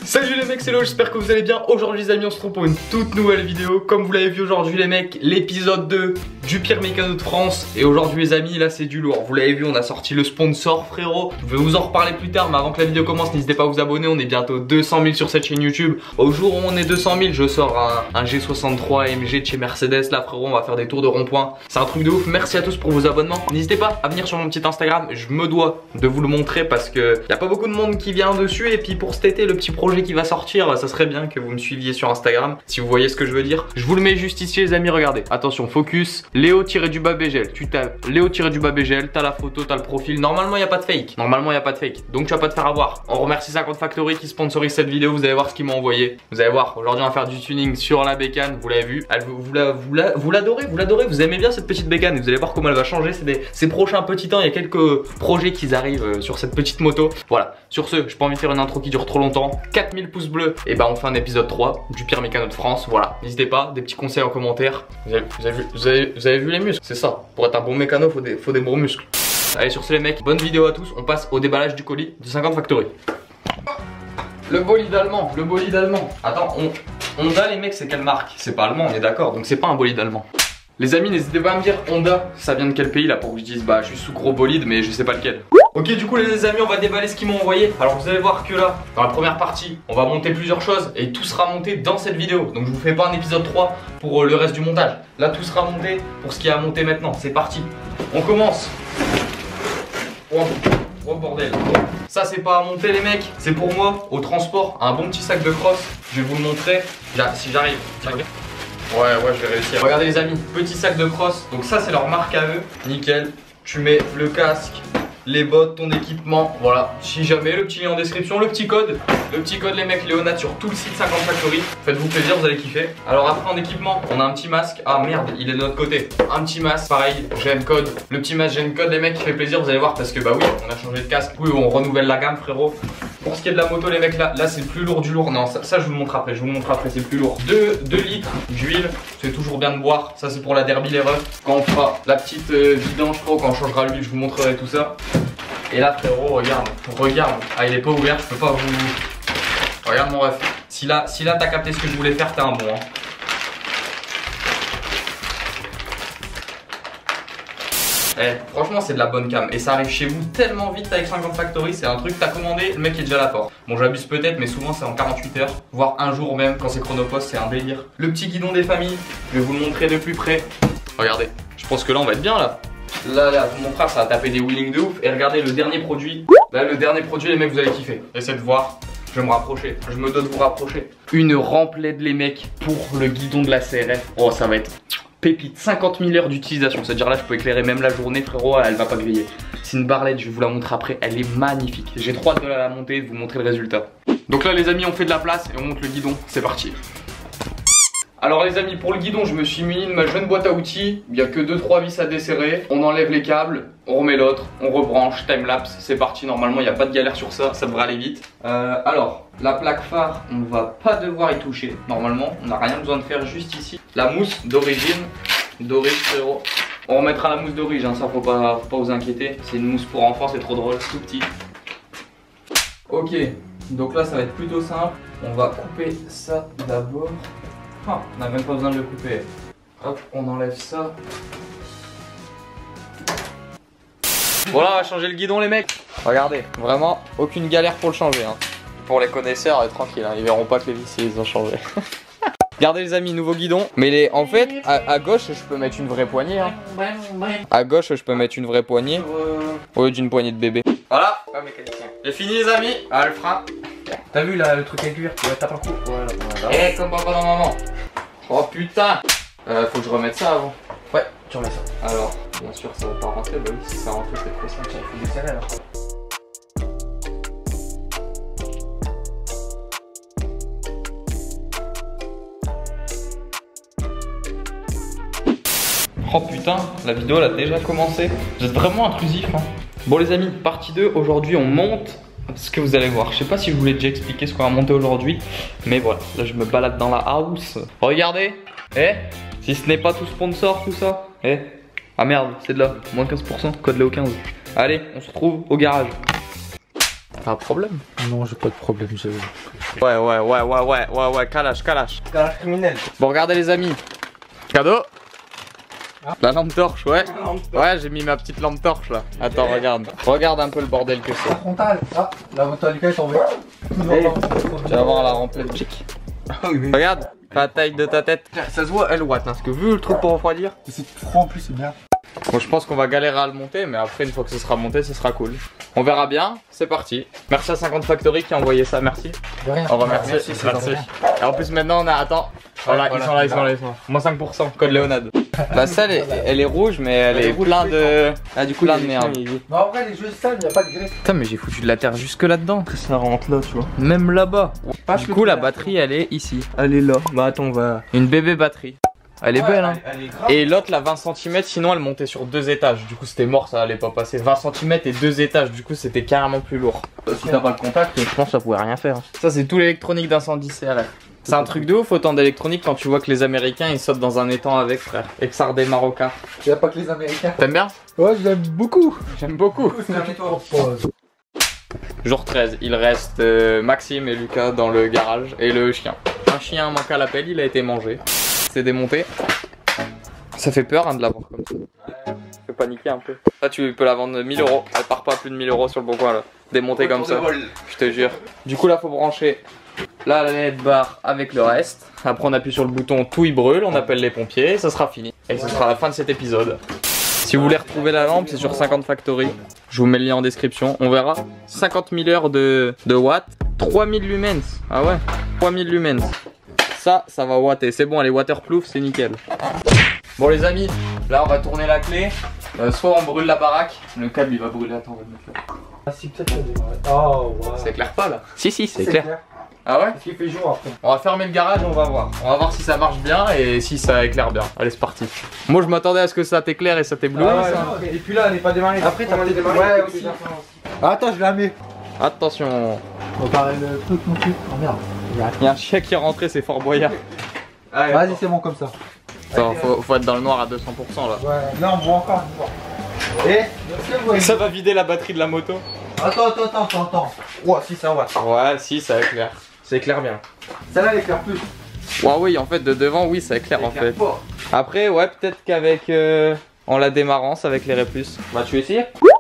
Salut les mecs, c'est Léo, j'espère que vous allez bien. Aujourd'hui les amis, on se retrouve pour une toute nouvelle vidéo. Comme vous l'avez vu aujourd'hui les mecs, l'épisode 2 du pire mécano de France. Et aujourd'hui les amis, là c'est du lourd. Vous l'avez vu, on a sorti le sponsor frérot. Je vais vous en reparler plus tard, mais avant que la vidéo commence, n'hésitez pas à vous abonner. On est bientôt 200 000 sur cette chaîne YouTube. Au jour où on est 200 000, je sors un G63 AMG de chez Mercedes. Là frérot, on va faire des tours de rond-point. C'est un truc de ouf. Merci à tous pour vos abonnements. N'hésitez pas à venir sur mon petit Instagram. Je me dois de vous le montrer parce que y a pas beaucoup de monde qui vient dessus. Et puis pour cet été, le petit projet qui va sortir, ça serait bien que vous me suiviez sur Instagram, si vous voyez ce que je veux dire. Je vous le mets juste ici les amis, regardez. Attention, focus, Léo-BGL. Tu tapes Léo-BGL, t'as la photo, t'as le profil. Normalement, il n'y a pas de fake. Normalement, il n'y a pas de fake. Donc tu vas pas te faire avoir. On remercie 50 Factory qui sponsorise cette vidéo. Vous allez voir ce qu'ils m'ont envoyé. Vous allez voir, aujourd'hui on va faire du tuning sur la bécane. Vous l'avez vu. Vous l'adorez, vous aimez bien cette petite bécane. Et vous allez voir comment elle va changer ces prochains petits temps. Il y a quelques projets qui arrivent sur cette petite moto. Voilà. Sur ce, j'ai pas envie de faire une intro qui dure trop longtemps. 4000 pouces bleus, et bah on fait un épisode 3 du pire mécano de France. Voilà, n'hésitez pas, des petits conseils en commentaire. Vous avez vu les muscles, c'est ça. Pour être un bon mécano, faut des bons muscles. Allez, sur ce les mecs, bonne vidéo à tous. On passe au déballage du colis de 50 Factory. Le bolide allemand, Attends, Honda les mecs, c'est quelle marque? C'est pas allemand, on est d'accord, donc c'est pas un bolide allemand. Les amis, n'hésitez pas à me dire Honda, ça vient de quel pays là, pour que je dise bah je suis sous gros bolide mais je sais pas lequel. Ok, du coup les amis, on va déballer ce qu'ils m'ont envoyé. Alors vous allez voir que là, dans la première partie, on va monter plusieurs choses et tout sera monté dans cette vidéo. Donc je vous fais pas un épisode 3 pour le reste du montage. Là tout sera monté pour ce qui est à monter maintenant. C'est parti. On commence. Oh bordel. Ça c'est pas à monter les mecs, c'est pour moi au transport, un bon petit sac de crosse. Je vais vous le montrer là, si j'arrive. Ouais, je vais réussir. Regardez les amis, petit sac de crosse. Donc ça c'est leur marque à eux. Nickel. Tu mets le casque, les bottes, ton équipement, voilà. Si jamais, le petit lien en description, le petit code les mecs, Léonat sur tout le site 50 Factory. Faites-vous plaisir, vous allez kiffer. Alors après en équipement, on a un petit masque. Ah merde, il est de notre côté. Un petit masque, pareil, j'ai un code. Le petit masque, j'ai un code les mecs, qui fait plaisir, vous allez voir parce que bah oui, on a changé de casque. Oui, on renouvelle la gamme frérot. Pour ce qui est de la moto les mecs, là c'est le plus lourd du lourd. Non, ça je vous le montre après, c'est le plus lourd. 2 litres d'huile, c'est toujours bien de boire. Ça c'est pour la derby les refs. Quand on fera la petite vidange frérot, quand on changera l'huile, je vous montrerai tout ça. Et là frérot, regarde. Ah il est pas ouvert, je peux pas vous... Regarde mon ref. Si là t'as capté ce que je voulais faire, t'es un bon hein. Franchement c'est de la bonne cam et ça arrive chez vous tellement vite avec 50 Factory. C'est un truc que t'as commandé, le mec est déjà à la porte. Bon j'abuse peut-être mais souvent c'est en 48 heures, voire un jour même quand c'est chronopost, c'est un délire. Le petit guidon des familles, je vais vous le montrer de plus près. Regardez, je pense que là on va être bien là. Là, mon frère ça va taper des wheelings de ouf. Et regardez le dernier produit. Là le dernier produit les mecs vous allez kiffer. Essayez de voir, je vais me rapprocher. Je me dois de vous rapprocher. Une rampe LED les mecs pour le guidon de la CRF. Oh ça va être pépite. 50 000 heures d'utilisation. C'est-à-dire là je peux éclairer même la journée frérot, elle va pas griller. C'est une barre LED, je vais vous la montrer après. Elle est magnifique. J'ai trop hâte de la monter et de vous montrer le résultat. Donc là les amis on fait de la place et on monte le guidon. C'est parti. Alors les amis, pour le guidon, je me suis muni de ma jeune boîte à outils. Il n'y a que 2-3 vis à desserrer. On enlève les câbles, on remet l'autre, on rebranche, timelapse, c'est parti. Normalement, il n'y a pas de galère sur ça, ça devrait aller vite. Alors, la plaque phare, on ne va pas devoir y toucher. Normalement, on n'a rien besoin de faire juste ici. La mousse d'origine, frérot. On remettra la mousse d'origine, ça faut pas vous inquiéter. C'est une mousse pour enfants, c'est trop drôle, tout petit. Ok, donc là, ça va être plutôt simple. On va couper ça d'abord. Ah, on n'a même pas besoin de le couper. Hop, on enlève ça. Voilà, on va changer le guidon les mecs. Regardez, vraiment aucune galère pour le changer hein. Pour les connaisseurs, tranquille, hein, ils verront pas que les vis ils ont changé. Regardez les amis, nouveau guidon. Mais en fait, à gauche je peux mettre une vraie poignée hein. À gauche je peux mettre une vraie poignée au lieu d'une poignée de bébé. Voilà, j'ai fini les amis. Ah le frein. T'as vu là le truc à cuir, tu tapes un coup. Voilà. Eh comme papa dans maman. Oh putain. Faut que je remette ça avant. Ouais, tu remets ça. Alors, bien sûr ça va pas rentrer, bah oui si ça rentre c'est trop simple, il faut desserrer alors. Oh putain, la vidéo elle a déjà commencé. Vous êtes vraiment intrusif hein. Bon les amis, partie 2, aujourd'hui on monte ce que vous allez voir. Je sais pas si je vous l'ai déjà expliqué ce qu'on va monter aujourd'hui, mais voilà, là je me balade dans la house. Regardez, si ce n'est pas tout sponsor tout ça, ah merde, c'est de là, moins 15%, code Léo 15. Allez, on se retrouve au garage. t'as un problème? Non, j'ai pas de problème. Ouais, calage. Calage criminel. Bon, regardez les amis. Cadeau. La lampe torche, ouais. Ouais, j'ai mis ma petite lampe torche là. Attends, regarde. Regarde un peu le bordel que c'est. La frontale. Ah, la frontale est tombée. Tu vas voir la remplie de chic. Regarde, la taille de ta tête. Ça se voit, elle watt, hein, parce que vu le truc pour refroidir. C'est froid en plus, c'est bien. Bon, je pense qu'on va galérer à le monter, mais après, une fois que ce sera monté, ce sera cool. On verra bien, c'est parti. Merci à 50 Factory qui a envoyé ça, merci. De rien. On remercie. Merci. Et en plus, maintenant, on a. Attends. Voilà, ils sont là. Moins 5%, code Léonade. La salle, elle est rouge, mais elle est plein de. Ah, du coup, plein de merde. Non, en vrai, les jeux de salle, il n'y a pas de greffe. Putain, mais j'ai foutu de la terre jusque là-dedans. Ça rentre là, tu vois. Même là-bas. Du coup, la batterie, elle est ici. Elle est là. Bah, attends, on va. Une bébé batterie. Elle est belle, hein. Elle est grave. Et l'autre, la 20 cm, sinon elle montait sur 2 étages. Du coup, c'était mort, ça allait pas passer. 20 cm et 2 étages, du coup, c'était carrément plus lourd. Si t'as pas le contact, je pense que ça pouvait rien faire. Ça, c'est tout l'électronique d'incendie CRF. C'est un truc de ouf, autant d'électronique quand tu vois que les Américains ils sautent dans un étang avec, frère. Et que ça redémarre au car. Il n'y a pas que les Américains. T'aimes bien? Ouais, je l'aime beaucoup. J'aime beaucoup. Pause. Jour 13, il reste Maxime et Lucas dans le garage et le chien. Un chien manque à l'appel, il a été mangé. C'est démonté. Ça fait peur hein, de l'avoir comme ça. Fait paniquer un peu. Là tu peux la vendre 1000 €. Elle part pas à plus de 1000 € sur le bon coin là. Démontée comme ça. Je te jure. Du coup là faut brancher là la LED bar avec le reste. Après on appuie sur le bouton, tout il brûle, on appelle les pompiers et ça sera fini. Et ce sera la fin de cet épisode. Si vous voulez retrouver la lampe, c'est sur 50 Factory. Je vous mets le lien en description. On verra 50 000 heures de watts. 3000 lumens. Ah ouais, 3000 lumens. Ça va watter. C'est bon, elle est waterproof, c'est nickel. Bon les amis, là on va tourner la clé. Soit on brûle la baraque. Le câble il va brûler. Attends, on va le mettre là. Ah, si, peut-être ça démarre. Oh, ouais. Ça éclaire pas là? Si, c'est clair. Ah ouais? Parce qu'il fait jour après. On va fermer le garage, on va voir. On va voir si ça marche bien et si ça éclaire bien. Allez, c'est parti. Moi je m'attendais à ce que ça t'éclaire et ça t'éblouisse. Ah ouais, et puis là, elle n'est pas démarrée. Après, t'as démarré. Ouais, aussi. Ah, attends, je la mets. Attention. On va le truc non plus. Oh merde. Il y a un chien qui est rentré, c'est Fort Boyard. Vas-y, c'est bon comme ça. Attends, faut être dans le noir à 200% là. Ouais, là on voit encore. Et ça va vider la batterie de la moto. Attends. Ouais, si ça va. Ouais, si, ça éclaire. Ça éclaire bien. Celle-là, elle éclaire plus. Ouais, oui, en fait, de devant, oui, ça éclaire en fait. Après, ouais, peut-être qu'avec. En la démarrant, ça va éclairer plus. Bah, tu essayes?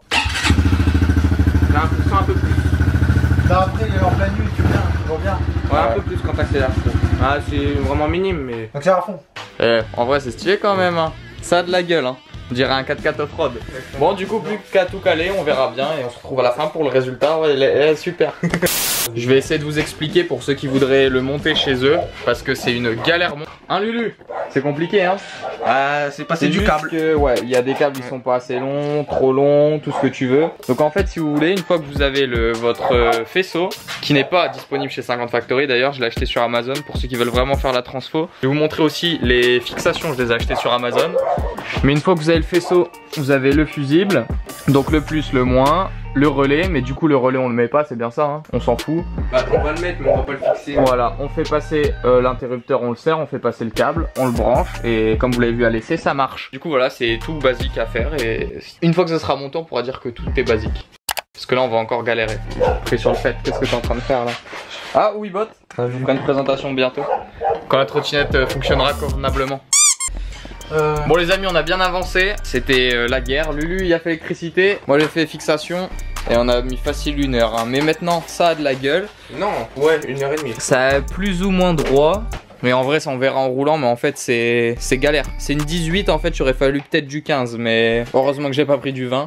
Là, un peu plus. Là, après, il est en pleine nuit, tu vois bien. Ouais, un peu plus quand t'accélères. Ah, c'est vraiment minime, mais. Donc, c'est à fond. En vrai, c'est stylé quand même. Hein. Ça a de la gueule. Hein. On dirait un 4x4 off-road. Bon, du coup, plus qu'à tout caler, on verra bien et on se retrouve à la fin pour le résultat. Ouais, elle est super. Je vais essayer de vous expliquer pour ceux qui voudraient le monter chez eux parce que c'est une galère. Hein, Lulu? C'est compliqué, hein? C'est passer du câble. Que, ouais, il y a des câbles qui sont pas assez longs, trop longs, tout ce que tu veux. Donc en fait, si vous voulez, une fois que vous avez votre faisceau, qui n'est pas disponible chez 50 Factory d'ailleurs, je l'ai acheté sur Amazon pour ceux qui veulent vraiment faire la transfo. Je vais vous montrer aussi les fixations, je les ai achetées sur Amazon. Mais une fois que vous avez le faisceau, vous avez le fusible, donc le plus, le moins, le relais, mais du coup le relais on le met pas, c'est bien ça, hein, on s'en fout. Bah on va le mettre mais on va pas le fixer. Voilà, on fait passer l'interrupteur, on le serre, on fait passer le câble, on le branche et comme vous l'avez vu à l'essai, ça marche. Du coup voilà, c'est tout basique à faire et une fois que ça sera monté, on pourra dire que tout est basique. Parce que là on va encore galérer. Après sur le fait, qu'est-ce que tu es en train de faire là? Ah oui bot, je vous ferai une présentation bientôt. Quand la trottinette fonctionnera convenablement. Bon les amis, on a bien avancé. C'était la guerre. Lulu il a fait l'électricité, moi j'ai fait fixation et on a mis facile 1 heure hein. Mais maintenant ça a de la gueule. Non, ouais, 1h30. Ça a plus ou moins droit. Mais en vrai ça on verra en roulant, mais en fait c'est galère. C'est une 18 en fait, j'aurais fallu peut-être du 15. Mais heureusement que j'ai pas pris du 20.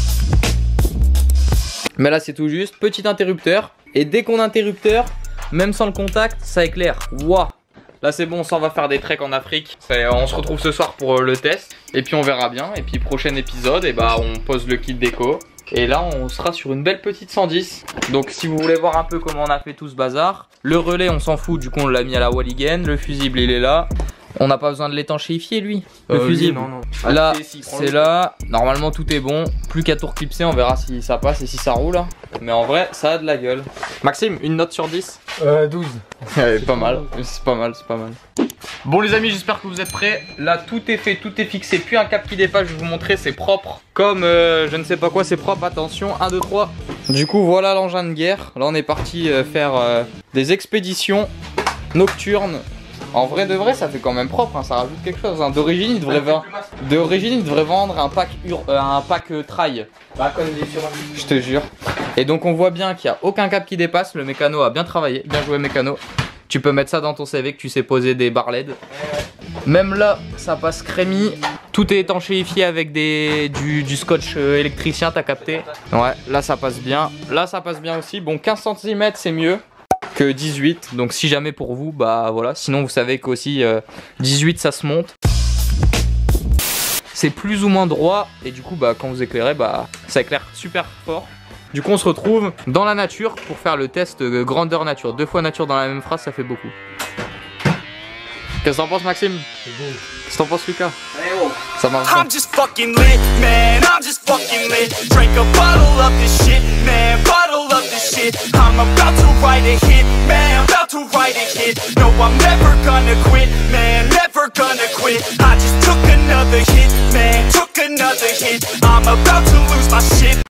Mais là c'est tout juste, petit interrupteur. Et dès qu'on a interrupteur, même sans le contact, ça éclaire. Waouh. Là c'est bon, on s'en va faire des treks en Afrique. On se retrouve ce soir pour le test. Et puis on verra bien. Et puis prochain épisode, et bah on pose le kit déco. Et là on sera sur une belle petite 110. Donc si vous voulez voir un peu comment on a fait tout ce bazar. Le relais on s'en fout, du coup on l'a mis à la Walligan. Le fusible il est là. On n'a pas besoin de l'étanchéifier lui. Le fusible. Non. Là c'est là. Normalement tout est bon. Plus qu'à tout reclipser, on verra si ça passe et si ça roule. Mais en vrai ça a de la gueule. Maxime, une note sur 10? 12. Pas mal, c'est pas mal, c'est pas mal. Bon les amis, j'espère que vous êtes prêts. Là tout est fait, tout est fixé. Puis un cap qui dépasse, je vais vous montrer, c'est propre. Comme je ne sais pas quoi, c'est propre, attention, 1, 2, 3. Du coup voilà l'engin de guerre. Là on est parti faire des expéditions nocturnes. En vrai de vrai ça fait quand même propre, hein, ça rajoute quelque chose. Hein. D'origine il devrait vendre un pack trail. Bah comme des sur. Je te jure. Et donc on voit bien qu'il n'y a aucun câble qui dépasse. Le mécano a bien travaillé, bien joué mécano. Tu peux mettre ça dans ton CV que tu sais poser des barres LED. Même là ça passe crémi. Tout est étanchéifié avec du scotch électricien, t'as capté? Ouais, là ça passe bien. Là ça passe bien aussi. Bon 15 cm c'est mieux que 18. Donc si jamais pour vous, bah voilà. Sinon vous savez qu'aussi 18 ça se monte. C'est plus ou moins droit. Et du coup bah quand vous éclairez, bah ça éclaire super fort. Du coup on se retrouve dans la nature pour faire le test grandeur nature. 2 fois nature dans la même phrase ça fait beaucoup. Qu'est-ce que t'en penses Maxime? Qu'est-ce que t'en penses Lucas? Ça marche bien. I'm just fucking lit, man, I'm just fucking lit. Drink a bottle of this shit, man, bottle of this shit. I'm about to write a hit, man, about to write a hit. No, I'm never gonna quit, man, never gonna quit. I just took another hit, man, took another hit. I'm about to lose my shit.